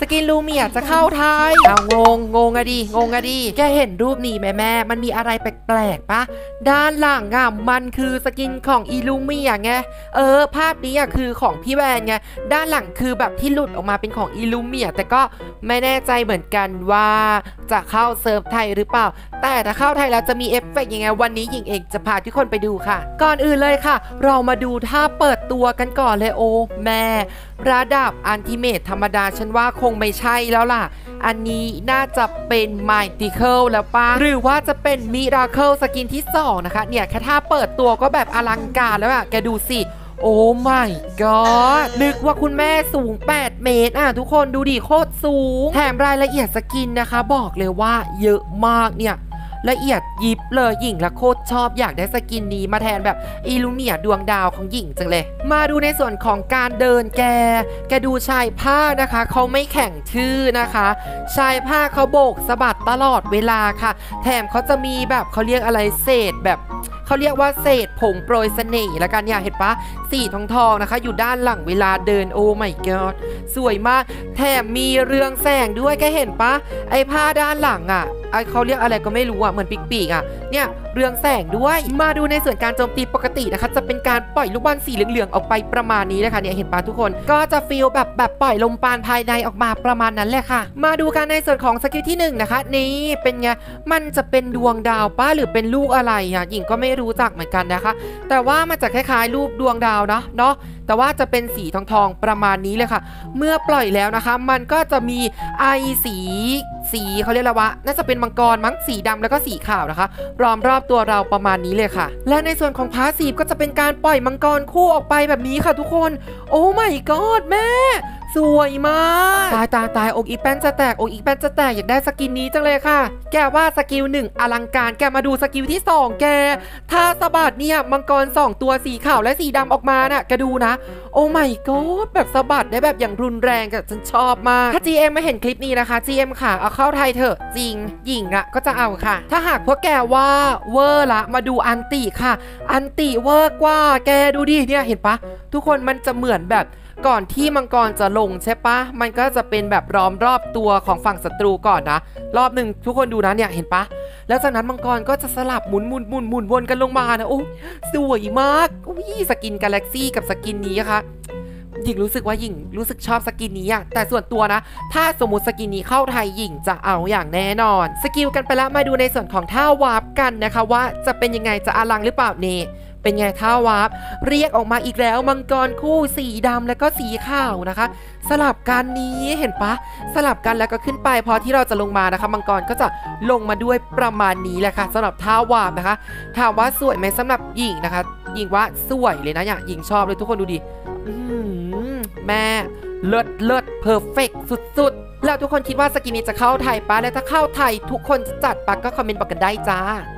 กินลูเมียจะเข้าไทยเอางงอะดิแกเห็นรูปนี้ไหมแม่มันมีอะไรแปลกๆปะด้านหลังอ่ะมันคือสกินของอีลูเมียไงภาพนี้อ่ะคือของพี่แวนไงด้านหลังคือแบบที่หลุดออกมาเป็นของอีลูเมียแต่ก็ไม่แน่ใจเหมือนกันว่าจะเข้าเซิร์ฟไทยหรือเปล่าแต่ถ้าเข้าไทยแล้วจะมีเอฟเฟกต์ยังไงวันนี้หญิงเอกจะพาทุกคนไปดูค่ะก่อนอื่นเลยค่ะเรามาดูท่าเปิดตัวกันก่อนเลยโอ้แม่ระดับอันติเมทธรรมดาฉันว่าคงไม่ใช่แล้วล่ะอันนี้น่าจะเป็นไมติเคิลแล้วป่ะหรือว่าจะเป็นมิราเคิลสกินที่2นะคะเนี่ยแค่ท่าเปิดตัวก็แบบอลังการแล้วอะแกดูสิโอ้ my god นึกว่าคุณแม่สูง8 เมตรทุกคนดูดิโคตรสูงแถมรายละเอียดสกินนะคะบอกเลยว่าเยอะมากเนี่ยละเอียดยิบเลยหญิงละโคตรชอบอยากได้สกินนี้มาแทนแบบอิลูเมียดวงดาวของหญิงจังเลยมาดูในส่วนของการเดินแกดูชายผ้านะคะเขาไม่แข็งทื่อนะคะชายผ้าเขาโบกสะบัดตลอดเวลาค่ะแถมเขาจะมีแบบเขาเรียกอะไรเศษแบบเขาเรียกว่าเศษผงโปรยเสน่ห์ละกันอย่าเห็นปะสีทองนะคะอยู่ด้านหลังเวลาเดินโอ้ my god สวยมากแถมมีเรืองแสงด้วยแกเห็นปะไอผ้าด้านหลังเขาเรียกอะไรก็ไม่รู้เหมือนปีกเนี่ยเรืองแสงด้วยมาดูในส่วนการโจมตีปกตินะคะจะเป็นการปล่อยลูกบอลสีเหลืองๆออกไปประมาณนี้นะคะเนี่ยเห็นปะทุกคนก็จะฟีลแบบปล่อยลมปราณภายในออกมาประมาณนั้นแหละค่ะมาดูกันในส่วนของสกิลที่1นะคะนี่เป็นไงมันจะเป็นดวงดาวป้าหรือเป็นลูกอะไรหญิงก็ไม่รู้จักเหมือนกันนะคะแต่ว่ามันจะคล้ายๆรูปดวงดาวเนาะแต่ว่าจะเป็นสีทองประมาณนี้เลยค่ะเมื่อปล่อยแล้วนะคะมันก็จะมีไอสีเขาเรียกว่าน่าจะเป็นมังกรมั้งสีดำแล้วก็สีขาวนะคะล้อมรอบตัวเราประมาณนี้เลยค่ะและในส่วนของพาสซีฟก็จะเป็นการปล่อยมังกรคู่ออกไปแบบนี้ค่ะทุกคนโอ้ my god แม่สวยมากตายอกอีแป้นจะแตกอยากได้สกินนี้จังเลยค่ะแกว่าสกิล1อลังการแกมาดูสกิลที่2แกถ้าสะบัดเนี่ยมังกร2ตัวสีขาวและสีดำออกมาน่ะแกดูนะโอ้ my god แบบสะบัดได้แบบอย่างรุนแรงกับฉันชอบมากถ้า GM ไม่เห็นคลิปนี้นะคะ GM ค่ะเอาเข้าไทยเถอะจริงหญิงก็จะเอาค่ะถ้าหากพวกแกว่าเวอร์ละมาดูอันติค่ะอันติเวอร์กว่าแกดูดิเนี่ยเห็นปะทุกคนมันจะเหมือนแบบก่อนที่มังกรจะลงใช่ปะมันก็จะเป็นแบบล้อมรอบตัวของฝั่งศัตรูก่อนนะรอบหนึ่งทุกคนดูนะเนี่ยเห็นปะแล้วจากนั้นมังกรก็จะสลับหมุนวนกันลงมานะโอ้สวยมากสกินกาแล็กซี่กับสกินนี้ค่ะหญิงรู้สึกว่าหญิงรู้สึกชอบสกินนี้แต่ส่วนตัวนะถ้าสมมติสกินนี้เข้าไทยหญิงจะเอาอย่างแน่นอนสกิลกันไปแล้วมาดูในส่วนของท่าวาร์ปกันนะคะว่าจะเป็นยังไงจะอลังหรือเปล่าเนเป็นไงท่าวาร์ปเรียกออกมาอีกแล้วมังกรคู่สีดำแล้วก็สีขาวนะคะสลับกันนี้เห็นปะสลับกันแล้วก็ขึ้นไปพอที่เราจะลงมานะคะมังกรก็จะลงมาด้วยประมาณนี้แหละค่ะสำหรับท่าวาร์ปนะคะถามว่าสวยไหมสำหรับหญิงนะคะหญิงว่าสวยเลยนะหญิงชอบเลยทุกคนดูดิแม่เลิศเพอร์เฟกต์สุดๆแล้วทุกคนคิดว่าสกินนี้จะเข้าไทยปะและถ้าเข้าไทยทุกคนจะจัดปะก็คอมเมนต์บอกกันได้จ้า